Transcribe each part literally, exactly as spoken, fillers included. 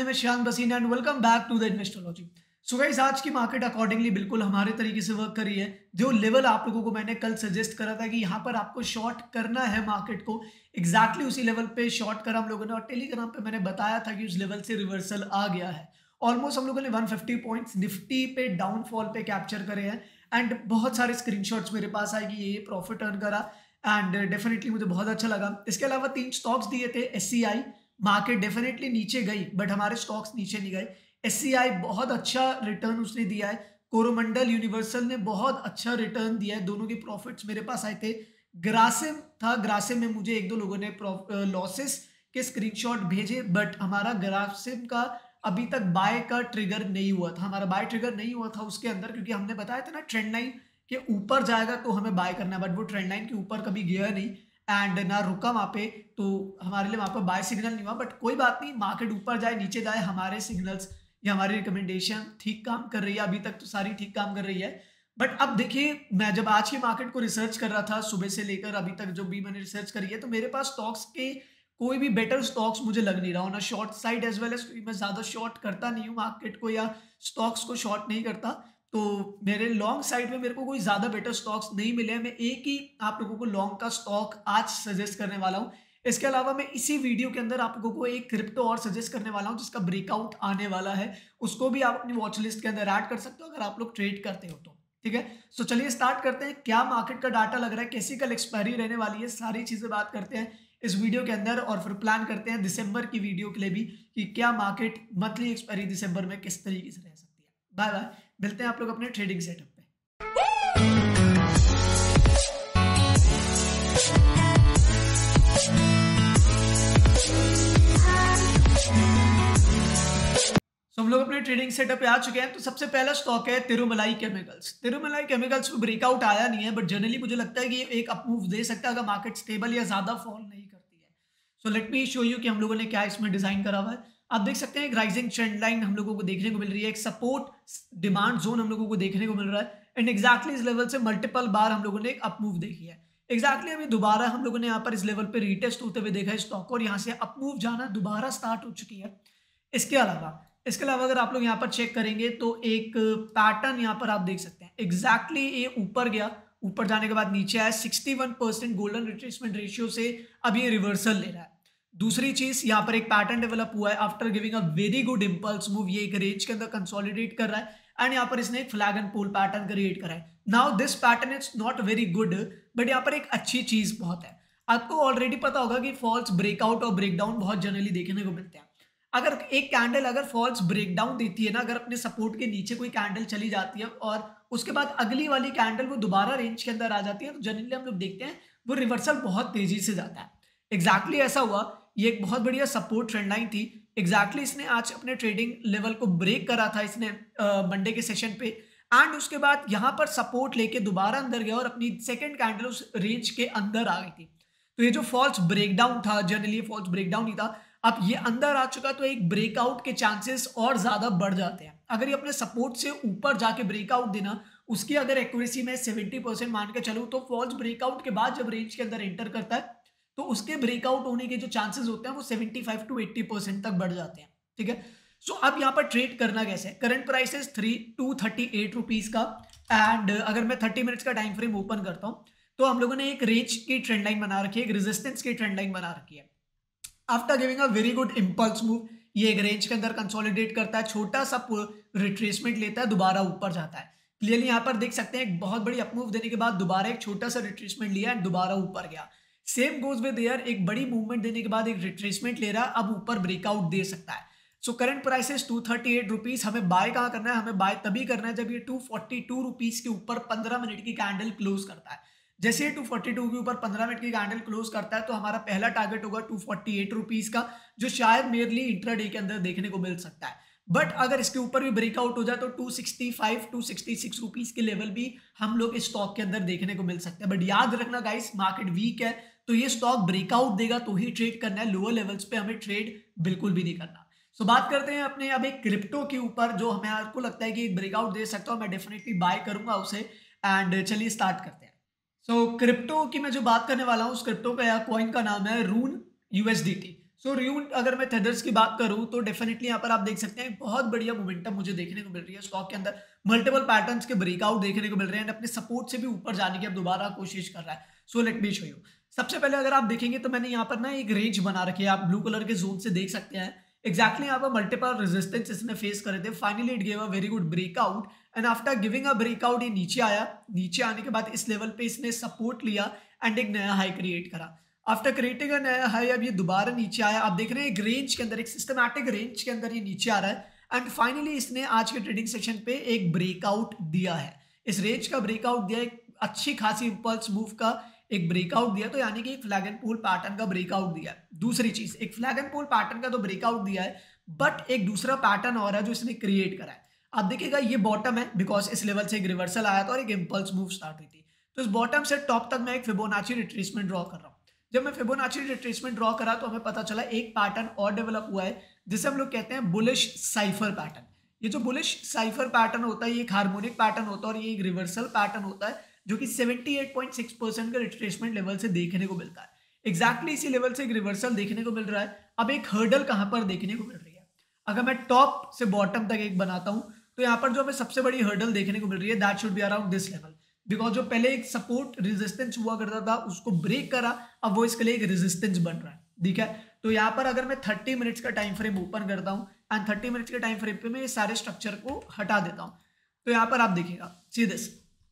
Name है Shyam Baseen and welcome back to the Investology. So guys, आज की मार्केट अकॉर्डिंगली बिल्कुल हमारे तरीके से वर्क करी है। जो लेवल आप लोगों को मैंने कल सजेस्ट करा था कि यहाँ पर आपको शॉर्ट करना है मार्केट को, एग्जैक्टली उसी लेवल पे शॉर्ट करा हम लोगों ने और टेलीग्राम पे मैंने बताया था कि उस लेवल से रिवर्सल आ गया है। ऑलमोस्ट हम लोगों ने एक सौ पचास पॉइंट्स निफ्टी पे डाउनफॉल पे कैप्चर करे हैं एंड बहुत सारे स्क्रीनशॉट्स मेरे पास आए कि ये प्रॉफिट अर्न करा एंड डेफिनेटली मुझे बहुत अच्छा लगा। इसके अलावा तीन स्टॉक्स दिए थे। S C I market definitely नीचे गई बट हमारे स्टॉक्स नीचे नहीं गए। एस सी आई बहुत अच्छा रिटर्न उसने दिया है। कोरोमंडल यूनिवर्सल ने बहुत अच्छा रिटर्न दिया है। दोनों के प्रॉफिट्स मेरे पास आए थे। ग्रासिम था, ग्रासिम में मुझे एक दो लोगों ने लॉसेस के स्क्रीनशॉट भेजे बट हमारा ग्रासिम का अभी तक बाय का ट्रिगर नहीं हुआ था। हमारा बाय ट्रिगर नहीं हुआ था उसके अंदर, क्योंकि हमने बताया था ना ट्रेंड लाइन के ऊपर जाएगा तो हमें बाय करना है, बट वो ट्रेंड लाइन के ऊपर कभी गया नहीं एंड ना रुका वहाँ पे, तो हमारे लिए वहाँ पर बाय सिग्नल नहीं हुआ। बट कोई बात नहीं, मार्केट ऊपर जाए नीचे जाए, हमारे सिग्नल्स या हमारी रिकमेंडेशन ठीक काम कर रही है। अभी तक तो सारी ठीक काम कर रही है। बट अब देखिए, मैं जब आज की मार्केट को रिसर्च कर रहा था सुबह से लेकर अभी तक जो भी मैंने रिसर्च करी है, तो मेरे पास स्टॉक्स के कोई भी बेटर स्टॉक्स मुझे लग नहीं रहा हो ना short side as well as, क्योंकि मैं ज़्यादा शॉर्ट करता नहीं हूँ मार्केट को या स्टॉक्स को शॉर्ट नहीं करता, तो मेरे लॉन्ग साइड में मेरे को कोई ज़्यादा बेटर स्टॉक्स नहीं मिले हैं। मैं एक ही आप लोगों को लॉन्ग का स्टॉक आज सजेस्ट करने वाला हूँ। इसके अलावा मैं इसी वीडियो के अंदर आप लोगों को एक क्रिप्टो और सजेस्ट करने वाला हूँ जिसका ब्रेकआउट आने वाला है। उसको भी आप अपनी वॉच लिस्ट के अंदर ऐड कर सकते हो अगर आप लोग ट्रेड करते हो तो। ठीक है, सो चलिए स्टार्ट करते हैं। क्या मार्केट का डाटा लग रहा है, कैसी कल एक्सपायरी रहने वाली है, सारी चीज़ें बात करते हैं इस वीडियो के अंदर और फिर प्लान करते हैं दिसंबर की वीडियो के लिए भी कि क्या मार्केट मंथली एक्सपायरी दिसंबर में किस तरीके से रह सकती है। बाय बाय, मिलते हैं आप लोग अपने ट्रेडिंग सेटअप पे। तो हम लोग अपने ट्रेडिंग सेटअप पे आ चुके हैं। तो सबसे पहला स्टॉक है तिरुमलाई केमिकल्स। तिरुमलाई केमिकल्स में ब्रेकआउट आया नहीं है बट जनरली मुझे लगता है कि एक अप मूव दे सकता है अगर मार्केट स्टेबल या ज्यादा फॉल नहीं करती है। So let me show you कि हम लोगों ने क्या इसमें डिजाइन करा हुआ है। आप देख सकते हैं एक राइजिंग ट्रेंड लाइन हम लोगों को देखने को मिल रही है, एक सपोर्ट डिमांड जोन हम लोगों को देखने को मिल रहा है एंड एक्जैक्टली इस लेवल से मल्टीपल बार हम लोगों ने एक अप मूव देखी है। एक्जैक्टली अभी दोबारा हम लोगों ने यहाँ पर इस लेवल पे रीटेस्ट होते हुए देखा है स्टॉक और यहाँ से अप मूव जाना दोबारा स्टार्ट हो चुकी है। इसके अलावा इसके अलावा अगर आप लोग यहाँ पर चेक करेंगे तो एक पैटर्न यहाँ पर आप देख सकते हैं। एग्जैक्टली exactly ये ऊपर गया, ऊपर जाने के बाद नीचे आया इकसठ परसेंट गोल्डन रिट्रेसमेंट रेशियो से अब ये रिवर्सल ले रहा है। दूसरी चीज यहाँ पर एक पैटर्न डेवलप हुआ है after giving a very good impulse move, ये एक रेंज के अंदर कंसोलिडेट कर रहा है एंड यहाँ पर इसने एक flag and pole pattern create करा है। Now this pattern is not very good but यहाँ पर एक अच्छी चीज बहुत है। आपको ऑलरेडी पता होगा कि फॉल्स ब्रेकआउट और ब्रेकडाउन बहुत जनरली देखने को मिलते हैं। अगर एक कैंडल अगर फॉल्स ब्रेकडाउन देती है ना, अगर अपने सपोर्ट के नीचे कोई कैंडल चली जाती है और उसके बाद अगली वाली कैंडल वो दोबारा रेंज के अंदर आ जाती है, तो जनरली हम लोग देखते हैं वो रिवर्सल बहुत तेजी से जाता है। एग्जैक्टली exactly ऐसा हुआ। ये एक बहुत बढ़िया सपोर्ट ट्रेंड लाइन थी। एग्जैक्टली इसने आज अपने ट्रेडिंग लेवल को ब्रेक करा था इसने मंडे के सेशन पे एंड उसके बाद यहाँ पर सपोर्ट लेके दोबारा अंदर गया और अपनी सेकेंड कैंडल उस रेंज के अंदर आ गई थी। तो ये जो फॉल्स ब्रेकडाउन था, जनरली फॉल्स ब्रेकडाउन ही था, अब ये अंदर आ चुका तो एक ब्रेकआउट के चांसेस और ज्यादा बढ़ जाते हैं। अगर ये अपने सपोर्ट से ऊपर जाके ब्रेकआउट देना, उसकी अगर एक्यूरेसी में सत्तर परसेंट मान के चलूं तो फॉल्स ब्रेकआउट के बाद जब रेंज के अंदर एंटर करता है तो उसके ब्रेकआउट होने के जो चांसेस होते हैं वो पचहत्तर टू अस्सी परसेंट तक बढ़ जाते हैं। ठीक है, सो अब यहाँ पर ट्रेड करना कैसे। Current price three two thirty eight rupees का एंड अगर मैं थर्टी मिनट्स का टाइम फ्रेम ओपन करता हूँ तो हम लोगों ने एक रेंज की ट्रेंड लाइन बना रखी है, एक रेजिस्टेंस की ट्रेंड लाइन बना रखी है। After giving a very good impulse move ये एक रेंज के अंदर कंसोलिडेट करता है, छोटा सा रिट्रेसमेंट लेता है, दोबारा ऊपर जाता है। क्लियरली यहाँ पर देख सकते हैं एक बहुत बड़ी अपमूव देने के बाद दोबारा एक छोटा सा रिट्रेसमेंट लिया एंड दोबारा ऊपर गया। सेम गोज विद एयर, एक बड़ी मूवमेंट देने के बाद एक रिट्रेसमेंट ले रहा है, अब ऊपर ब्रेकआउट दे सकता है। So current prices two thirty eight rupees. हमें बाय कहाँ करना है, हमें बाय तभी करना है जब ये टू फोर्टी टू रुपीज के ऊपर पंद्रह मिनट की कैंडल क्लोज करता है। जैसे ये टू फोर्टी टू के ऊपर पंद्रह मिनट की कैंडल क्लोज करता है तो हमारा पहला टारगेट होगा टू फोर्टी एट रुपीज का, जो शायद मेरली इंट्राडे के अंदर देखने को मिल सकता है। बट अगर इसके ऊपर भी ब्रेकआउट हो जाए तो two sixty five two sixty six rupees के लेवल भी हम लोग इस स्टॉक के अंदर देखने को मिल सकते हैं। बट याद रखना गाइस, मार्केट वीक है तो ये स्टॉक ब्रेकआउट देगा तो ही ट्रेड करना है, लोअर लेवल्स पे हमें ट्रेड बिल्कुल भी नहीं करना। सो so, बात करते हैं अपने अब एक क्रिप्टो के ऊपर जो हमें आपको लगता है कि ब्रेकआउट दे सकता हूँ, मैं डेफिनेटली बाय करूंगा उसे एंड चलिए स्टार्ट करते हैं। सो so, क्रिप्टो की मैं जो बात करने वाला हूँ उस क्रिप्टो का या कॉइन का नाम है रून यूएसडीटी। सो र्यून अगर मैं थेदर्स की बात करूं तो डेफिनेटली यहाँ पर आप देख सकते हैं बहुत बढ़िया मोमेंटम मुझे देखने को मिल रही है स्टॉक के अंदर। मल्टीपल पैटर्न्स के ब्रेकआउट देखने को मिल रहे हैं, अपने सपोर्ट से भी ऊपर जाने की अब दोबारा कोशिश कर रहा है। So let me show you. सबसे पहले अगर आप देखेंगे तो मैंने यहाँ पर ना एक रेंज बना रखी है, आप ब्लू कलर के जोन से देख सकते हैं। एक्जैक्टली यहाँ पर मल्टीपल रेजिस्टेंस इसने फेस करे थे, finally it gave a very good breakout and after giving a breakout ये नीचे आया। नीचे आने के बाद इस लेवल पे इसने सपोर्ट लिया एंड एक नया हाई क्रिएट करा। आफ्टर क्रिएटिंग अ नया हाई अब ये दोबारा नीचे आया। आप देख रहे हैं एक रेंज के अंदर, एक सिस्टमैटिक रेंज के अंदर ये नीचे आ रहा है एंड फाइनली इसने आज के ट्रेडिंग सेशन पे एक ब्रेकआउट दिया है। इस रेंज का ब्रेकआउट दिया, एक अच्छी खासी इंपल्स मूव का एक ब्रेकआउट दिया, तो यानी कि एक फ्लैग एंड पूल पैटर्न का ब्रेकआउट दिया है। दूसरी चीज, एक फ्लैग एंड पूल पैटर्न का तो ब्रेकआउट दिया है, बट एक दूसरा पैटर्न और है जो इसने क्रिएट करा है। आप देखिएगा ये बॉटम है, बिकॉज इस लेवल से एक रिवर्सल आया था और एक इंपल्स मूव स्टार्ट हुई थी। तो इस बॉटम से टॉप तक मैं एक फिबोनाची रिट्रेसमेंट ड्रॉ कर रहा हूँ। जब मैं फिबोनाची रिट्रेसमेंट ड्रॉ करा तो हमें पता चला एक पैटर्न और डेवलप हुआ है जिसे हम लोग कहते हैं बुलिश साइफर पैटर्न। ये जो बुलिश साइफर पैटर्न होता है ये एक हार्मोनिक पैटर्न होता है और ये एक रिवर्सल पैटर्न होता है जो कि अठहत्तर पॉइंट छह परसेंट का रिट्रेसमेंट लेवल से देखने को मिलता है। एग्जैक्टली इसी लेवल से एक रिवर्सल देखने को मिल रहा है। अब एक हर्डल कहां पर देखने को मिल रही है, अगर मैं टॉप से बॉटम तक एक बनाता हूं तो यहाँ पर जो हमें सबसे बड़ी हर्डल देखने को मिल रही है that should be around this level, because जो पहले एक सपोर्ट रेजिस्टेंस हुआ करता था उसको ब्रेक करा, अब वो इसके लिए एक रेजिस्टेंस बन रहा है। ठीक है, तो यहाँ पर अगर मैं थर्टी मिनट्स का टाइम फ्रेम ओपन करता हूँ एंड थर्टी मिनट्स के टाइम फ्रेम पे मैं ये सारे स्ट्रक्चर को हटा देता हूँ, तो यहाँ पर आप देखिएगा सी दिस,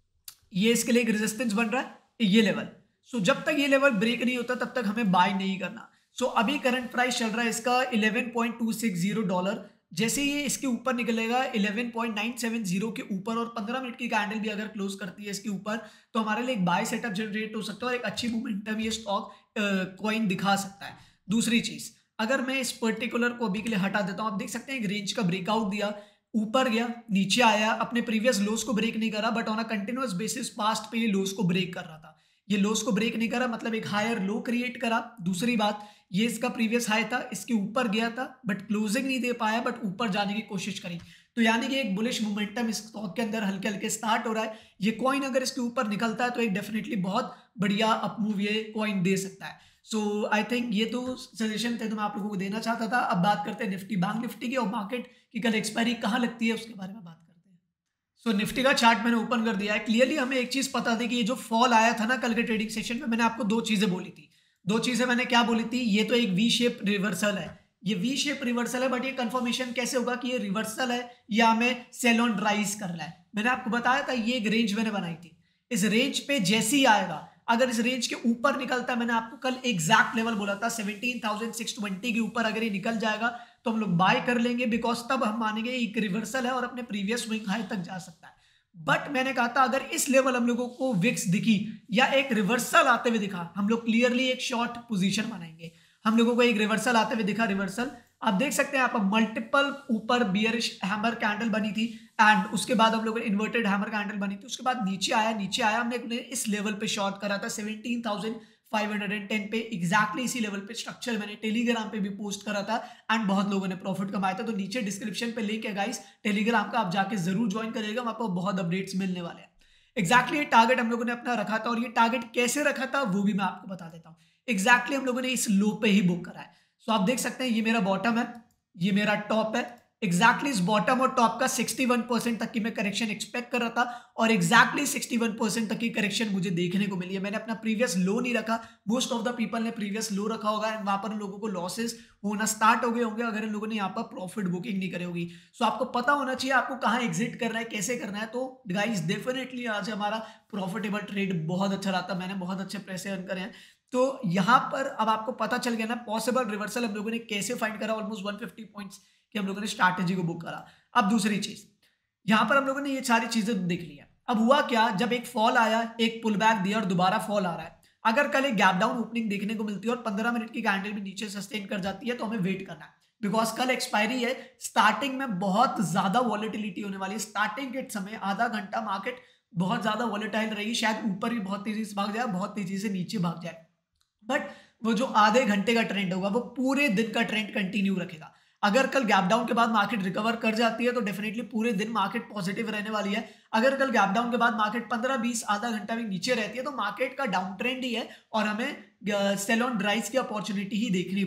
ये इसके लिए एक रेजिस्टेंस बन रहा है ये लेवल। सो so, जब तक ये लेवल ब्रेक नहीं होता तब तक हमें बाय नहीं करना। सो so, अभी करंट प्राइस चल रहा है इसका eleven point two six zero dollar. जैसे ये इसके ऊपर निकलेगा eleven point nine seven zero के ऊपर और पंद्रह मिनट की कैंडल भी अगर क्लोज करती है इसके ऊपर तो हमारे लिए एक बाय सेटअप जनरेट हो सकता है और एक अच्छी मोमेंटम ये स्टॉक कॉइन दिखा सकता है। दूसरी चीज, अगर मैं इस पर्टिकुलर को अभी के लिए हटा देता हूँ, आप देख सकते हैं एक रेंज का ब्रेकआउट दिया, ऊपर गया, नीचे आया, अपने प्रीवियस लोस को ब्रेक नहीं करा, but on a continuous basis past पे ये लोस को ब्रेक कर रहा था। ये लोस को ब्रेक नहीं करा मतलब एक हायर लो क्रिएट करा। दूसरी बात, ये इसका प्रीवियस हाई था, इसके ऊपर गया था बट क्लोजिंग नहीं दे पाया, बट ऊपर जाने की कोशिश करी, तो यानी कि एक बुलिश मोमेंटम इस स्टॉक के अंदर हल्के हल्के स्टार्ट हो रहा है। ये कॉइन अगर इसके ऊपर निकलता है तो एक डेफिनेटली बहुत बढ़िया अपमूव ये कॉइन दे सकता है। सो आई थिंक ये तो सजेशन थे तो मैं आप लोगों को देना चाहता था। अब बात करते हैं निफ्टी बैंक निफ्टी की और मार्केट की कल एक्सपायरी कहाँ लगती है उसके बारे में बात करते हैं। सो so, निफ्टी का चार्ट मैंने ओपन कर दिया है। क्लियरली हमें एक चीज पता थी कि ये जो फॉल आया था ना कल के ट्रेडिंग सेशन में, मैंने आपको दो चीजें बोली थी। दो चीजें मैंने क्या बोली थी, ये तो एक वी शेप रिवर्सल है, ये वी शेप रिवर्सल है, बट ये कंफर्मेशन कैसे होगा कि ये रिवर्सल है या हमें सेल ऑन राइज करना है। मैंने आपको बताया था ये एक रेंज मैंने बनाई थी, इस रेंज पे जैसे ही आएगा, अगर इस रेंज के ऊपर निकलता है, मैंने आपको कल एग्जैक्ट लेवल बोला था सेवनटीन थाउजेंड सिक्स ट्वेंटी के ऊपर अगर ये निकल जाएगा तो हम लोग बाय कर लेंगे, बिकॉज तब हम मानेंगे एक रिवर्सल है और अपने प्रीवियस स्विंग हाई तक जा सकता है। बट मैंने कहा था अगर इस लेवल हम लोगों को विक्स दिखी या एक रिवर्सल आते हुए दिखा, हम लोग क्लियरली एक शॉर्ट पोजीशन बनाएंगे। हम लोगों को एक रिवर्सल आते हुए दिखा, रिवर्सल आप देख सकते हैं यहाँ पर मल्टीपल ऊपर बियरिश हैमर कैंडल बनी थी एंड उसके बाद हम लोगों ने इन्वर्टेड हैमर कैंडल बनी थी, उसके बाद नीचे आया नीचे आया हमने इस लेवल पे शॉर्ट करा था seventeen thousand five hundred ten पे। एग्जैक्टली इसी लेवल पे स्ट्रक्चर मैंने टेलीग्राम पे भी पोस्ट करा था एंड बहुत लोगों ने प्रॉफिट कमाया था। तो नीचे डिस्क्रिप्शन पे लिंक है गाइस टेलीग्राम का, आप जाके जरूर ज्वाइन करिएगा, वहां पर बहुत अपडेट्स मिलने वाले हैं। एग्जैक्टली ये टारगेट हम लोगों ने अपना रखा था और ये टारगेट कैसे रखा था वो भी मैं आपको बता देता हूँ। एग्जैक्टली हम लोगों ने इस लो पे ही बुक करा है। सो आप देख सकते हैं ये मेरा बॉटम है, ये मेरा टॉप है। एग्जैक्टली इस बॉटम और टॉप का इकसठ परसेंट तक की मैं करेक्शन एक्सपेक्ट कर रहा था और एग्जैक्टली इकसठ परसेंट तक की करेक्शन मुझे देखने को मिली है। मैंने अपना प्रीवियस लो नहीं रखा, मोस्ट ऑफ द पीपल ने प्रीवियस लो रखा होगा एंड वहां पर उन लोगों को लॉसेस होना स्टार्ट हो गए होंगे अगर इन लोगों ने यहाँ पर प्रॉफिट बुकिंग नहीं करी होगी। सो आपको पता होना चाहिए आपको कहाँ एग्जिट करना है, कैसे करना है। तो गाइस डेफिनेटली आज हमारा प्रॉफिटेबल ट्रेड बहुत अच्छा रहा था, मैंने बहुत अच्छे पैसे अर्न करे हैं। तो यहाँ पर अब आपको पता चल गया ना पॉसिबल रिवर्सल हम लोगों ने कैसे फाइंड करा, ऑलमोस्ट वन फिफ्टी पॉइंट्स कि हम लोगों ने स्ट्रैटेजी को बुक करा। अब दूसरी चीज, यहां पर हम लोगों ने ये सारी चीजें देख लिया। अब हुआ क्या, जब एक फॉल आया, एक पुल बैक दिया और दोबारा फॉल आ रहा है, अगर कल एक गैप डाउन ओपनिंग देखने को मिलती है और पंद्रह मिनट की कैंडल भी नीचे सस्टेन कर जाती है तो हमें वेट करना है, बिकॉज कल एक्सपायरी है। स्टार्टिंग में बहुत ज्यादा वॉलेटिलिटी होने वाली है, स्टार्टिंग के समय आधा घंटा मार्केट बहुत ज्यादा वॉलेटाइल रहेगी, शायद ऊपर भी बहुत तेजी से भाग जाए, बहुत तेजी से नीचे भाग जाए, बट वो जो आधे घंटे का ट्रेंड होगा वो पूरे दिन का ट्रेंड कंटिन्यू रखेगा। अगर कल गैप डाउन के बाद मार्केट रिकवर कर जाती है तो डेफिनेटली पूरे दिन मार्केट पॉजिटिव रहने वाली है। अगर कल गैप डाउन के बाद मार्केट पंद्रह बीस आधा घंटा भी नीचे रहती है तो मार्केट का डाउन ट्रेंड ही है और हमें सेल ऑन राइज की अपॉर्चुनिटी ही देखनी पड़ेगी।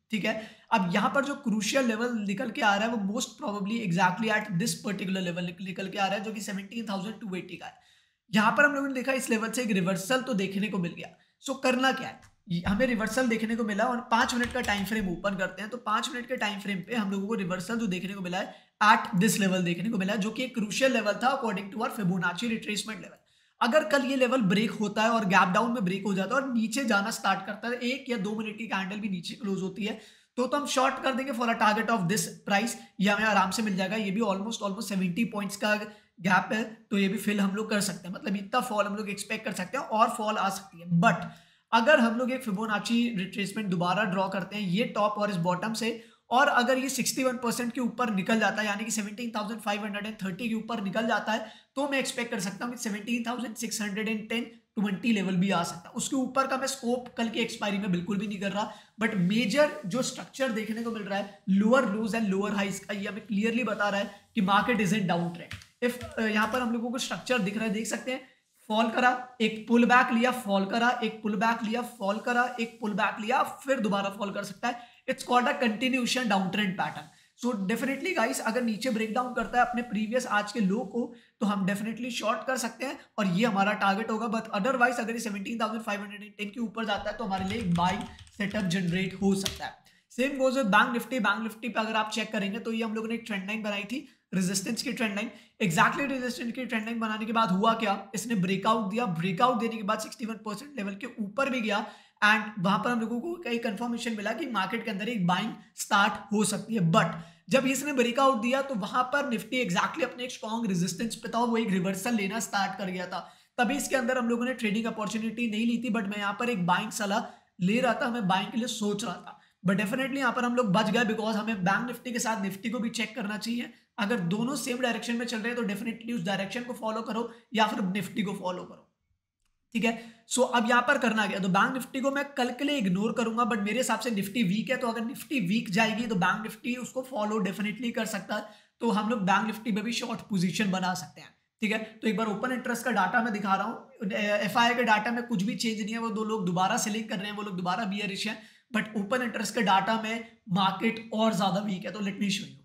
ठीक है। अब यहाँ पर जो क्रूशियल लेवल निकल के आ रहा है वो most probably exactly at this particular level निकल के आ रहा है, जो कि सेवनटीन थाउजेंड टू एटी का है। यहाँ पर हम लोगों ने देखा इस लेवल से एक रिवर्सल तो देखने को मिल गया। सो करना क्या है, हमें रिवर्सल देखने को मिला और पांच मिनट का टाइम फ्रेम ओपन करते हैं। तो पांच मिनट के टाइम फ्रेम पे हम लोगों को रिवर्सल जो देखने को मिला है एट दिस लेवल देखने को मिला है, जो कि एक क्रूशियल लेवल था according to our Fibonacci retracement level. अगर कल ये लेवल ब्रेक होता है और गैप डाउन में ब्रेक हो जाता है और नीचे जाना स्टार्ट करता है, एक या दो मिनट की कैंडल भी नीचे क्लोज होती है, तो तो हम शॉर्ट कर देंगे for a target of this price, ये हमें आराम से मिल जाएगा। ये भी ऑलमोस्ट ऑलमोस्ट सेवेंटी पॉइंट्स का गैप है, तो ये भी फिल हम लोग कर सकते हैं। मतलब इतना फॉल हम लोग एक्सपेक्ट कर सकते हैं और फॉल आ सकती है। बट अगर हम लोग एक फिबोनाची रिट्रेसमेंट दोबारा ड्रॉ करते हैं ये टॉप और इस बॉटम से, और अगर ये सिक्सटी वन परसेंट के ऊपर निकल जाता है, यानी कि seventeen thousand five hundred thirty के ऊपर निकल जाता है, तो मैं एक्सपेक्ट कर सकता हूँ कि seventeen thousand six hundred ten twenty level भी आ सकता है। उसके ऊपर का मैं स्कोप कल की एक्सपायरी में बिल्कुल भी नहीं कर रहा। बट मेजर जो स्ट्रक्चर देखने को मिल रहा है lower lows and lower highs का, ये हमें क्लियरली बता रहा है कि market is in down trend. If यहाँ पर हम लोगों को स्ट्रक्चर दिख रहा है, देख सकते हैं, फॉल करा, एक पुल बैक लिया, फॉल करा, एक पुल बैक लिया, फॉल करा, एक पुल बैक लिया, फिर दोबारा फॉल कर सकता है। It's called a continuation down trend pattern. So definitely guys, अगर नीचे ब्रेक डाउन करता है अपने प्रीवियस आज के लो को, तो हम डेफिनेटली शॉर्ट कर सकते हैं और ये हमारा टारगेट होगा। बट अदरवाइज अगर ये seventeen thousand five hundred ten के ऊपर जाता है तो हमारे लिए एक बाइंग सेटअप जनरेट हो सकता है। Same goes with bank Nifty. Bank Nifty पे अगर आप चेक करेंगे तो ये हम लोगों ने एक ट्रेंड लाइन बनाई थी, रेजिस्टेंस की ट्रेंड लाइन। एक्जैक्टली रेजिस्टेंस की ट्रेंड लाइन बनाने के बाद हुआ क्या, इसने ब्रेकआउट दिया। ब्रेकआउट देने के बाद सिक्सटी वन परसेंट लेवल के ऊपर भी गया एंड वहां पर हम लोगों को कई कंफर्मेशन मिला कि मार्केट के अंदर एक बाइंग स्टार्ट हो सकती है। बट जब इसने ब्रेकआउट दिया तो वहां पर निफ्टी एक्जैक्टली अपने एक स्ट्रॉन्ग रेजिस्टेंस पे था, वो एक रिवर्सल लेना स्टार्ट कर गया था। तभी इसके अंदर हम लोगों ने ट्रेडिंग अपॉर्चुनिटी नहीं ली थी, बट मैं यहाँ पर एक बाइंग सलाह ले रहा था, मैं बाइंग के लिए सोच रहा था। बट डेफिनेटली यहाँ पर हम लोग बच गए, बिकॉज हमें बैंक निफ्टी के साथ निफ्टी को भी चेक करना चाहिए। अगर दोनों सेम डायरेक्शन में चल रहे हैं तो डेफिनेटली उस डायरेक्शन को फॉलो करो या फिर निफ्टी को फॉलो करो, ठीक है। सो so, अब यहाँ पर करना गया तो बैंक निफ्टी को मैं कल के लिए इग्नोर करूंगा, बट मेरे हिसाब से निफ्टी वीक है, तो अगर निफ्टी वीक जाएगी तो बैंक निफ्टी उसको फॉलो डेफिनेटली कर सकता है। तो हम लोग बैंक निफ्टी में भी शॉर्ट पोजीशन बना सकते हैं, ठीक है। तो एक बार ओपन इंटरेस्ट का डाटा मैं दिखा रहा हूँ। एफआईआई के डाटा में कुछ भी चेंज नहीं है, वो दो लोग दोबारा सेलिंग कर रहे हैं, वो लोग दोबारा बियरिश है। बट ओपन इंटरेस्ट के डाटा में मार्केट और ज्यादा वीक है। तो let me show you.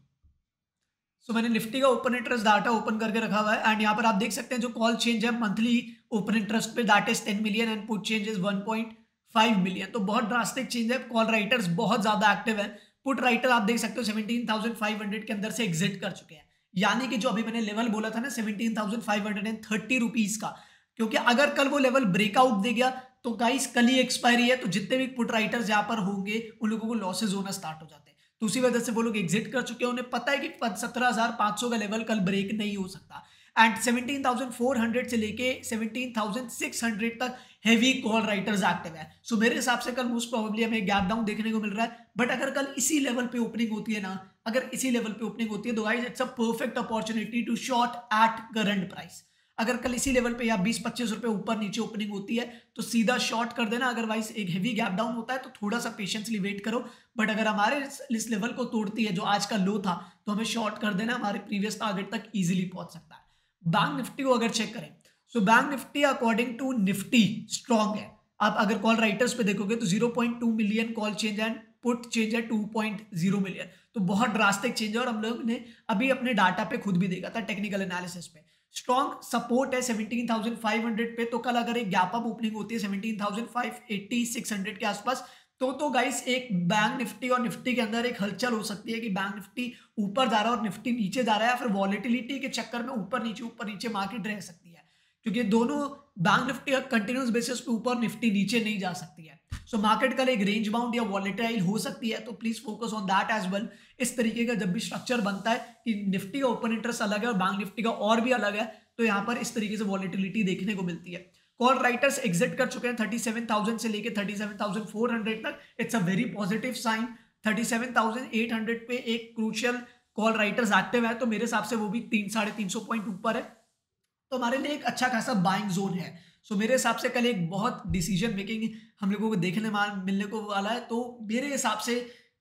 So मैंने निफ्टी का ओपन इंटरेस्ट डाटा ओपन करके रखा हुआ है एंड यहाँ पर आप देख सकते हैं जो कॉल चेंज है मंथली ओपन इंटरेस्ट पे that is ten million and put change is one point five million. तो बहुत ड्रास्टिक चेंज है। कॉल राइटर्स बहुत ज्यादा एक्टिव है। पुट राइटर आप देख सकते हो सेवनटीन थाउजेंड फाइव हंड्रेड के अंदर से एग्जिट कर चुके हैं, यानी कि जो अभी मैंने लेवल बोला था ना seventeen thousand five hundred thirty rupees का, क्योंकि अगर कल वो लेवल ब्रेकआउट दे गया तो गाइस कल ही एक्सपायरी है, तो जितने भी पुट राइटर्स यहाँ पर होंगे उन लोगों को लॉसेज होना स्टार्ट हो जाते हैं। तो उसी वजह से वो लोग एग्जिट कर चुके हैं। उन्हें पता है कि सत्रह हज़ार पाँच सौ का लेवल कल ब्रेक नहीं हो सकता and seventeen thousand four hundred से लेके सेवनटीन थाउजेंड सिक्स हंड्रेड तक हेवी कॉल राइटर्स एक्टिव है। सो मेरे हिसाब से कल मोस्ट प्रोबेबली हमें गैप डाउन देखने को मिल रहा है। बट अगर कल इसी लेवल पे ओपनिंग होती है ना, अगर इसी लेवल पे ओपनिंग होती है तो guys it's a perfect opportunity to short at current price. अगर कल इसी लेवल पे या बीस पच्चीस रुपए ऊपर नीचे ओपनिंग होती है तो सीधा शॉर्ट कर देना। अदरवाइज एक हेवी गैप डाउन होता है तो थोड़ा सा पेशेंसली वेट करो। बट अगर हमारे इस लेवल को तोड़ती है जो आज का लो था तो हमें शॉर्ट कर देना, हमारे प्रीवियस टारगेट तक इजीली पहुंच सकता है। बैंक निफ्टी को अगर चेक करें so bank Nifty according to Nifty strong है। आप अगर कॉल राइटर्स पे देखोगे तो zero point two million call change and put change है टू पॉइंट ज़ीरो मिलियन। तो बहुत ड्रास्टिक चेंज है और हम लोग ने अभी अपने डाटा पे खुद भी देखा था टेक्निकल एनालिसिस पे। स्ट्रॉन्ग सपोर्ट है सेवनटीन थाउजेंड फाइव हंड्रेड पे। तो कल अगर एक गैप अप ओपनिंग होती है seventeen thousand five eighty six hundred के आसपास तो तो गाइस एक बैंक निफ्टी और निफ्टी के अंदर एक हलचल हो सकती है कि बैंक निफ्टी ऊपर जा रहा है और निफ्टी नीचे जा रहा है, या फिर वॉलेटिलिटी के चक्कर में ऊपर नीचे ऊपर नीचे मार्केट रह सकती है, क्योंकि दोनों बैंक निफ्टी कंटिन्यूस बेसिस पे ऊपर निफ्टी नीचे नहीं जा सकती है। सो मार्केट कल एक रेंज बाउंड या वॉलेटाइल हो सकती है, तो please focus on that as well. इस तरीके का जब भी स्ट्रक्चर बनता है कि निफ्टी का ओपन इंटरेस्ट अलग है और बैंक निफ्टी का और भी अलग है, तो यहाँ पर इस तरीके से वॉलेटिलिटी देखने को मिलती है। कॉल राइटर्स एग्जिट कर चुके हैं थर्टी सेवन थाउजेंड से लेके thirty seven thousand four hundred तक। It's a very positive sign. Thirty seven thousand eight hundred पे एक क्रूशियल कॉल राइटर्स एक्टिव है, तो मेरे हिसाब से वो भी तीन साढ़े तीन सौ पॉइंट ऊपर है, तो हमारे लिए एक अच्छा खासा बाइंग जोन है। सो मेरे हिसाब से कल एक बहुत डिसीजन मेकिंग हम लोगों को देखने मिलने को वाला है। तो मेरे हिसाब से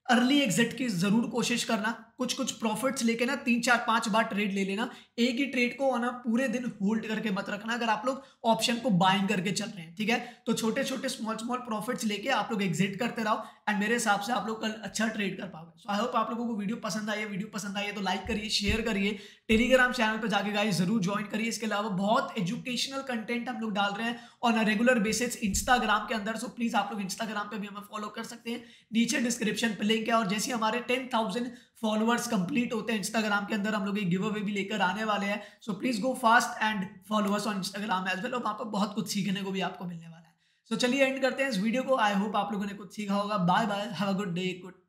अर्ली एग्जिट की जरूर कोशिश करना, कुछ कुछ प्रॉफिट्स लेके ना तीन चार पांच बार ट्रेड ले लेना। एक ही ट्रेड को ना पूरे दिन होल्ड करके मत रखना अगर आप लोग ऑप्शन को बाइंग करके चल रहे हैं, ठीक है। तो छोटे छोटे स्मॉल स्मॉल प्रॉफिट्स लेके आप लोग एग्जिट करते रहो एंड मेरे हिसाब से आप लोग कल अच्छा ट्रेड कर पाओगे। सो आई होप आप लोगों को वीडियो पसंद आई है। वीडियो पसंद आई है तो लाइक करिए, शेयर करिए, टेलीग्राम चैनल पर जाके गाइस जरूर ज्वाइन करिए। इसके अलावा बहुत एजुकेशनल कंटेंट हम लोग डाल रहे हैं on a regular basis Instagram के अंदर। सो प्लीज आप लोग इंस्टाग्राम पे भी हमें फॉलो कर सकते हैं, नीचे डिस्क्रिप्शन पे लिंक है। और जैसे हमारे टेन थाउजेंड फॉलोअर्स कंप्लीट होते हैं इंस्टाग्राम के अंदर, हम लोग एक गिव अवे भी लेकर आने वाले हैं। So please go fast and follow us on Instagram as well, और वहां पर बहुत कुछ सीखने को भी आपको मिलने वाला है। सो चलिए एंड करते हैं इस वीडियो को। आई होप आप लोगों ने कुछ सीखा होगा। Bye bye, have a good day, good